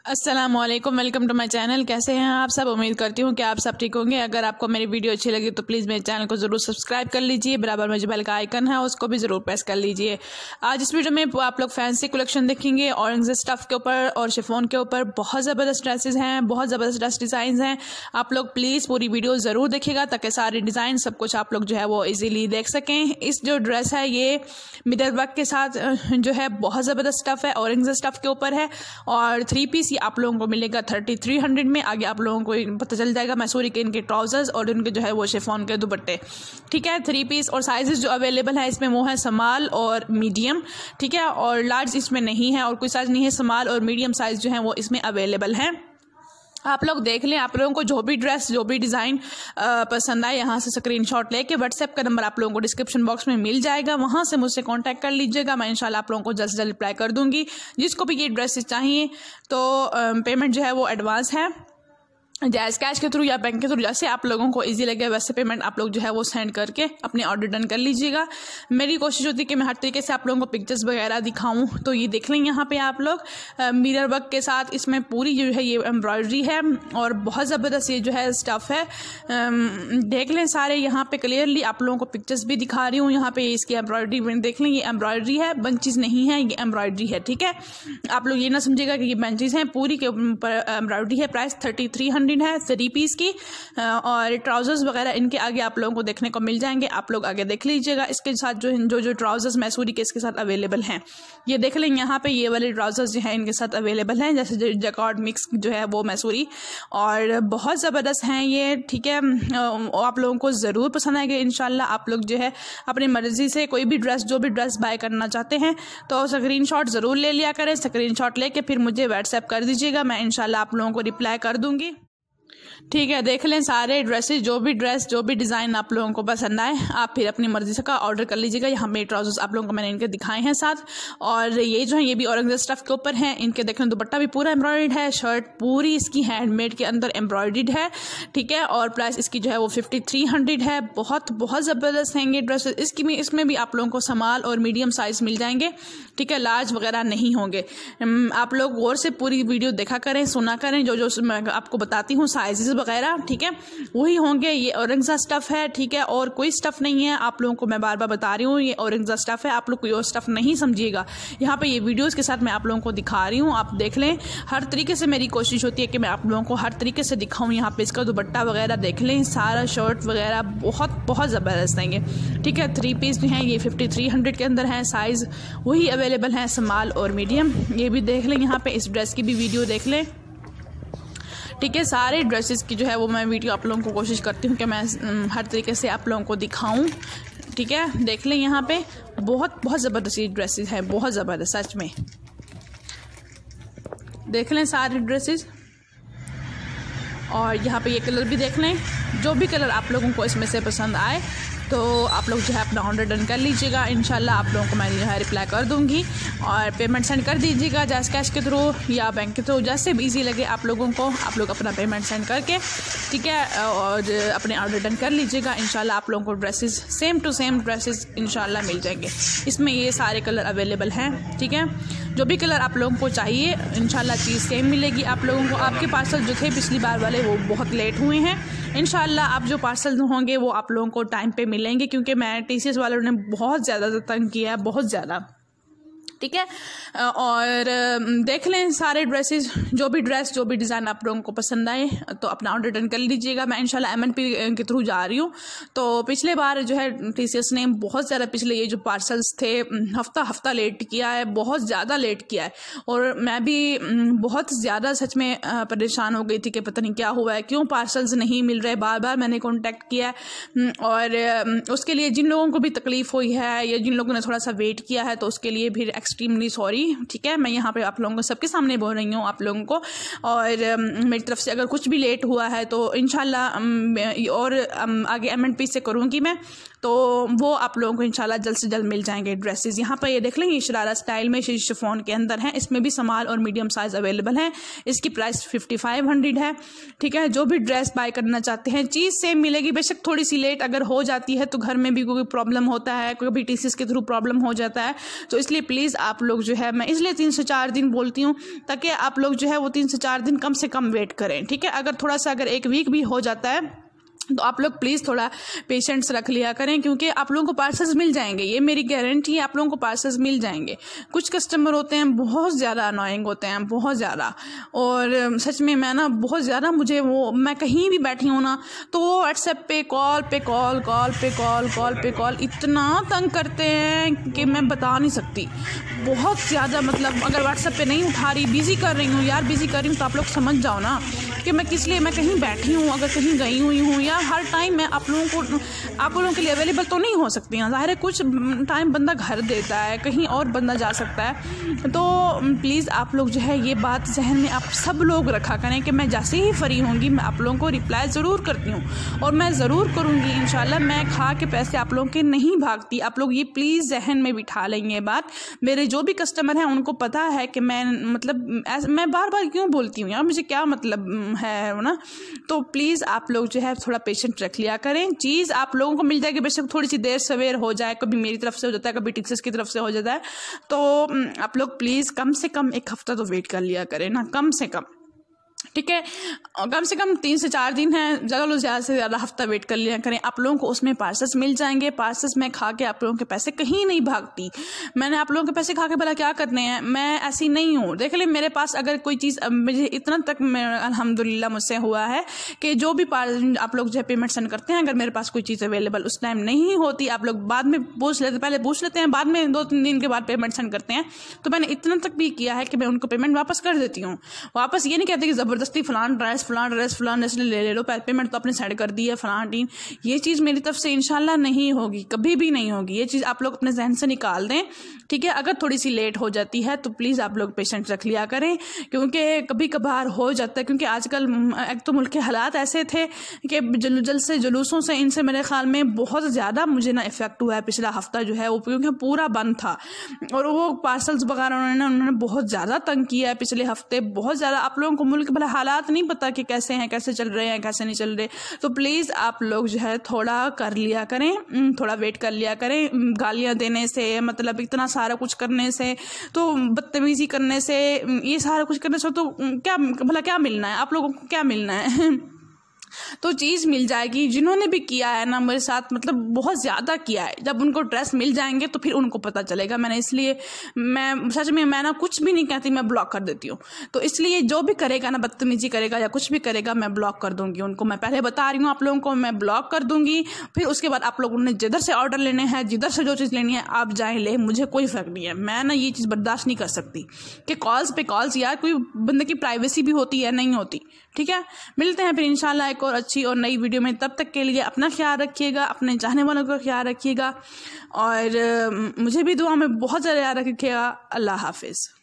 अस्सलामुअलैकुम, welcome to my channel. कैसे हैं आप सब? उम्मीद करती हूँ कि आप सब ठीक होंगे। अगर आपको मेरी वीडियो अच्छी लगी तो प्लीज़ मेरे चैनल को ज़रूर सब्सक्राइब कर लीजिए। बराबर में जो बेल का आइकन है उसको भी ज़रूर प्रेस कर लीजिए। आज इस वीडियो में आप लोग फैंसी कलेक्शन देखेंगे ऑरेंज स्टफ के ऊपर और शिफॉन के ऊपर। बहुत ज़बरदस्त ड्रेसेस हैं, बहुत ज़बरदस्त डिज़ाइन हैं। आप लोग प्लीज़ पूरी वीडियो ज़रूर देखिएगा ताकि सारे डिज़ाइन सब कुछ आप लोग जो है वो ईजीली देख सकें। इस जो ड्रेस है ये मिरर वर्क के साथ जो है बहुत ज़बरदस्त स्टफ़ है, ऑरेंज स्टफ के ऊपर है और 3 पीस आप लोगों को मिलेगा 3300 में। आगे आप लोगों को पता चल जाएगा मैसूरी के इनके ट्राउजर्स और इनके जो है वो शिफॉन के दुपट्टे। ठीक है, 3 पीस और साइजेस जो अवेलेबल है इसमें वो है स्मॉल और मीडियम। ठीक है, और लार्ज इसमें नहीं है और कोई साइज नहीं है। स्मॉल और मीडियम साइज जो है वो इसमें अवेलेबल है। आप लोग देख लें, आप लोगों को जो भी ड्रेस जो भी डिज़ाइन पसंद आए यहाँ से स्क्रीनशॉट लेके व्हाट्सएप का नंबर आप लोगों को डिस्क्रिप्शन बॉक्स में मिल जाएगा, वहाँ से मुझसे कांटेक्ट कर लीजिएगा। मैं इंशाल्लाह आप लोगों को जल्द से जल्द रिप्लाई कर दूंगी। जिसको भी ये ड्रेसेस चाहिए तो पेमेंट जो है वो एडवांस है, जैज़ कैश के थ्रू या बैंक के थ्रू, जैसे आप लोगों को इजी लगे वैसे पेमेंट आप लोग जो है वो सेंड करके अपने ऑर्डर डन कर लीजिएगा। मेरी कोशिश होती है कि मैं हर तरीके से आप लोगों को पिक्चर्स वगैरह दिखाऊं। तो ये देख लें यहाँ पे आप लोग मिरर वर्क के साथ इसमें पूरी जो है ये एम्ब्रॉयडरी है और बहुत ज़बरदस्त ये जो है स्टफ़ है। देख लें सारे यहाँ पे क्लियरली आप लोगों को पिक्चर्स भी दिखा रही हूँ। यहाँ पे इसकी एम्ब्रॉयडरी देख लें, ये एम्ब्रॉयडरी है, बंचेस नहीं है, ये एम्ब्रॉयडरी है। ठीक है, आप लोग ये ना समझिएगा कि ये बंचेस हैं, पूरी के ऊपर एम्ब्रॉयडरी है। प्राइस 3300 है 3 पीस की और ट्राउजर्स वगैरह इनके आगे आप लोगों को देखने को मिल जाएंगे। आप लोग आगे देख लीजिएगा। इसके साथ जो ट्राउजर्स मैसूरी के इसके साथ अवेलेबल हैं ये देख लेंगे। यहाँ पे ये वाले ट्राउजर्स जो है इनके साथ अवेलेबल हैं, जैसे जैकार्ड मिक्स जो है वो मैसूरी, और बहुत ज़बरदस्त हैं ये। ठीक है, आप लोगों को ज़रूर पसंद आएगा इंशाल्लाह। आप लोग जो है अपनी मर्जी से कोई भी ड्रेस जो भी ड्रेस बाय करना चाहते हैं तो स्क्रीनशॉट ज़रूर ले लिया करें। स्क्रीनशॉट लेके फिर मुझे व्हाट्सएप कर दीजिएगा, मैं इंशाल्लाह आप लोगों को रिप्लाई कर दूँगी। ठीक है, देख लें सारे ड्रेसेस, जो भी डिज़ाइन आप लोगों को पसंद आए आप फिर अपनी मर्जी से का ऑर्डर कर लीजिएगा। यहाँ पे ट्राउजर्स आप लोगों को मैंने इनके दिखाए हैं साथ, और ये जो है ये भी ऑरेंज स्टफ के ऊपर हैं। इनके देख लें दुपट्टा भी पूरा एम्ब्रॉयड है, शर्ट पूरी इसकी हैंडमेड के अंदर एम्ब्रॉयड है। ठीक है, और प्राइस इसकी जो है वो 5300 है। बहुत ज़बरदस्त हैं ये ड्रेसेस। इसमें भी आप लोगों को स्मॉल और मीडियम साइज़ मिल जाएंगे। ठीक है, लार्ज वगैरह नहीं होंगे। आप लोग गौर से पूरी वीडियो देखा करें, सुना करें, जो मैं आपको बताती हूँ साइजेस वगैरह, ठीक है, वही होंगे। ये ऑरेंज स्टफ है, ठीक है, और कोई स्टफ नहीं है। आप लोगों को मैं बार बार बता रही हूँ ये ऑरेंज स्टफ है, आप लोग कोई और स्टफ नहीं समझिएगा। यहाँ पे ये वीडियोस के साथ मैं आप लोगों को दिखा रही हूँ, आप देख लें। हर तरीके से मेरी कोशिश होती है कि मैं आप लोगों को हर तरीके से दिखाऊँ। यहाँ पे इसका दुपट्टा वगैरह देख लें, सारा शर्ट वगैरह बहुत ज़बरदस्त है ये। ठीक है, 3 पीस जो हैं ये 5300 के अंदर हैं। साइज़ वही अवेलेबल हैं, स्मॉल और मीडियम। ये भी देख लें, यहाँ पे इस ड्रेस की भी वीडियो देख लें। ठीक है, सारे ड्रेसेस की जो है वो मैं वीडियो आप लोगों को कोशिश करती हूँ कि मैं हर तरीके से आप लोगों को दिखाऊं। ठीक है, देख लें यहाँ पे बहुत ज़बरदस्त ये ड्रेसेस है, बहुत ज़बरदस्त सच में। देख लें सारे ड्रेसेस, और यहाँ पे ये कलर भी देख लें। जो भी कलर आप लोगों को इसमें से पसंद आए तो आप लोग जो है अपना ऑर्डर डन कर लीजिएगा। इंशाल्लाह आप लोगों को मैं जो है रिप्लाई कर दूंगी और पेमेंट सेंड कर दीजिएगा, जैज़ कैश के थ्रू या बैंक के थ्रू, जैसे भी इजी लगे आप लोगों को। आप लोग अपना पेमेंट सेंड करके, ठीक है, और अपने ऑर्डर डन कर लीजिएगा। इंशाल्लाह आप लोगों को dresses same to same dresses इंशाल्लाह मिल जाएंगे। इसमें ये सारे कलर अवेलेबल हैं। ठीक है, जो भी कलर आप लोगों को चाहिए इंशाल्लाह चीज़ सेम मिलेगी आप लोगों को। आपके पार्सल जो थे पिछली बार वाले वो बहुत लेट हुए हैं। इंशाल्लाह आप जो पार्सल होंगे वो आप लोगों को टाइम पे मिलेंगे, क्योंकि मैं TCS वालों ने बहुत ज़्यादा तंग किया है, बहुत ज़्यादा। ठीक है, और देख लें सारे ड्रेसेस, जो भी डिज़ाइन आप लोगों को पसंद आए तो अपना ऑर्डर डन कर लीजिएगा। मैं इंशाल्लाह MNP के थ्रू जा रही हूँ। तो पिछले बार जो है TCS ने बहुत ज़्यादा पिछले ये जो पार्सल्स थे हफ्ता लेट किया है, बहुत ज़्यादा लेट किया है, और मैं भी बहुत ज़्यादा सच में परेशान हो गई थी कि पता नहीं क्या हुआ है, क्यों पार्सल्स नहीं मिल रहे। बार मैंने कॉन्टेक्ट किया है, और उसके लिए जिन लोगों को भी तकलीफ़ हुई है या जिन लोगों ने थोड़ा सा वेट किया है तो उसके लिए भी एक्सट्रीमली सॉरी। ठीक है, मैं यहाँ पे आप लोगों को सबके सामने बोल रही हूँ आप लोगों को, और मेरी तरफ से अगर कुछ भी लेट हुआ है तो इंशाल्लाह और आगे MNP से करूँगी मैं, तो वो आप लोगों को इंशाल्लाह जल्द से जल्द मिल जाएंगे ड्रेसेस। यहाँ पर ये देख लेंगे शरारा स्टाइल में शिफॉन के अंदर है, इसमें भी स्मॉल और मीडियम साइज़ अवेलेबल है। इसकी प्राइस 5500 है। ठीक है, जो भी ड्रेस बाय करना चाहते हैं चीज़ सेम मिलेगी, बेशक थोड़ी सी लेट अगर हो जाती है तो घर में भी कोई प्रॉब्लम होता है, कभी TCS के थ्रू प्रॉब्लम हो जाता है, तो इसलिए प्लीज़ आप लोग जो है, मैं इसलिए 3 से 4 दिन बोलती हूँ ताकि आप लोग जो है वो 3 से 4 दिन कम से कम वेट करें, ठीक है। अगर थोड़ा सा, अगर 1 वीक भी हो जाता है तो आप लोग प्लीज़ थोड़ा पेशेंस रख लिया करें, क्योंकि आप लोगों को पार्सल्स मिल जाएंगे, ये मेरी गारंटी है, आप लोगों को पार्सल्स मिल जाएंगे। कुछ कस्टमर होते हैं बहुत ज़्यादा अनोइंग होते हैं, बहुत ज़्यादा, और सच में मैं ना बहुत ज़्यादा, मुझे वो, मैं कहीं भी बैठी हूँ ना तो वो व्हाट्सएप पे कॉल पे कॉल इतना तंग करते हैं कि मैं बता नहीं सकती, बहुत ज़्यादा। मतलब अगर व्हाट्सएप पे नहीं उठा रही, बिज़ी कर रही हूँ यार, बिज़ी कर रही हूँ, तो आप लोग समझ जाओ ना कि मैं किस लिए, मैं कहीं बैठी हूँ, अगर कहीं गई हुई हूँ, या हर टाइम मैं आप लोगों के लिए अवेलेबल तो नहीं हो सकती ना, ज़ाहिर है कुछ टाइम बंदा घर देता है, कहीं और बंदा जा सकता है। तो प्लीज़ आप लोग जो है ये बात जहन में आप सब लोग रखा करें कि मैं जैसे ही फ्री होंगी मैं आप लोगों को रिप्लाई ज़रूर करती हूँ, और मैं ज़रूर करूँगी इंशाल्लाह। मैं खा के पैसे आप लोगों के नहीं भागती, आप लोग ये प्लीज़ जहन में बिठा लेंगे ये बात। मेरे जो भी कस्टमर हैं उनको पता है कि मैं, मतलब मैं बार बार क्यों बोलती हूँ यार, मुझे क्या मतलब है ना। तो प्लीज़ आप लोग जो है थोड़ा पेशेंट रख लिया करें, चीज़ आप लोगों को मिल जाएगी, बेशक थोड़ी सी देर सवेर हो जाए, कभी मेरी तरफ से हो जाता है, कभी टिक्सेस की तरफ से हो जाता है। तो आप लोग प्लीज़ कम से कम 1 हफ्ता तो वेट कर लिया करें ना, कम से कम, ठीक है। कम से कम 3 से 4 दिन है, ज़्यादा से ज़्यादा हफ्ता वेट कर लिया करें, आप लोगों को उसमें पार्सल्स मिल जाएंगे। पार्सल्स में खा के आप लोगों के पैसे कहीं नहीं भागती, मैंने आप लोगों के पैसे खा के भला क्या करने हैं, मैं ऐसी नहीं हूँ। देख ले मेरे पास अगर कोई चीज़, मुझे इतना तक अल्हम्दुलिल्लाह मुझसे हुआ है कि जो भी आप लोग जो है पेमेंट सेंड करते हैं, अगर मेरे पास कोई चीज़ अवेलेबल उस टाइम नहीं होती, आप लोग बाद में पूछ लेते, पहले पूछ लेते हैं, बाद में 2-3 दिन के बाद पेमेंट सेंड करते हैं, तो मैंने इतना तक भी किया है कि मैं उनको पेमेंट वापस कर देती हूँ। वापस ये नहीं कहते कि ज़बरदस्ती फलान ड्रेस ले लो, पेमेंट तो आपने सेंड कर दी है फलान टीम, ये चीज़ मेरी तरफ से इंशाल्लाह नहीं होगी, कभी भी नहीं होगी। ये चीज़ आप लोग अपने जहन से निकाल दें, ठीक है। अगर थोड़ी सी लेट हो जाती है तो प्लीज़ आप लोग पेशेंट रख लिया करें, क्योंकि कभी कभार हो जाता है, क्योंकि आजकल एक तो मुल्क के हालात ऐसे थे कि जुलूसों से इनसे मेरे ख्याल में बहुत ज़्यादा मुझे ना इफ़ेक्ट हुआ है। पिछला हफ्ता जो है वो क्योंकि पूरा बंद था, और वो पार्सल्स वगैरह उन्होंने बहुत ज़्यादा तंग किया है पिछले हफ्ते, बहुत ज़्यादा। आप लोगों को मुल्क भला हालात नहीं पता कि कैसे हैं, कैसे चल रहे हैं, कैसे नहीं चल रहे, तो प्लीज़ आप लोग जो है थोड़ा कर लिया करें, थोड़ा वेट कर लिया करें। गालियां देने से, मतलब इतना सारा कुछ करने से, तो बदतमीज़ी करने से, ये सारा कुछ करने से तो क्या भला क्या मिलना है आप लोगों को, क्या मिलना है तो चीज़ मिल जाएगी। जिन्होंने भी किया है ना मेरे साथ, मतलब बहुत ज़्यादा किया है, जब उनको ड्रेस मिल जाएंगे तो फिर उनको पता चलेगा। मैंने इसलिए, मैं सच में, मैं ना कुछ भी नहीं कहती, मैं ब्लॉक कर देती हूँ। तो इसलिए जो भी करेगा ना, बदतमीजी करेगा या कुछ भी करेगा, मैं ब्लॉक कर दूंगी उनको। मैं पहले बता रही हूँ आप लोगों को, मैं ब्लॉक कर दूंगी। फिर उसके बाद आप लोगों ने जिधर से ऑर्डर लेने हैं, जिधर से जो चीज़ लेनी है आप जाएँ ले, मुझे कोई फ़र्क नहीं है। मैं ना ये चीज़ बर्दाश्त नहीं कर सकती कि कॉल्स पे कॉल्स, यार कोई बंदे की प्राइवेसी भी होती है, नहीं होती, ठीक है। मिलते हैं फिर इंशाल्लाह एक और अच्छी और नई वीडियो में, तब तक के लिए अपना ख्याल रखिएगा, अपने चाहने वालों का ख्याल रखिएगा, और मुझे भी दुआ में बहुत ज़्यादा याद रखिएगा। अल्लाह हाफिज़।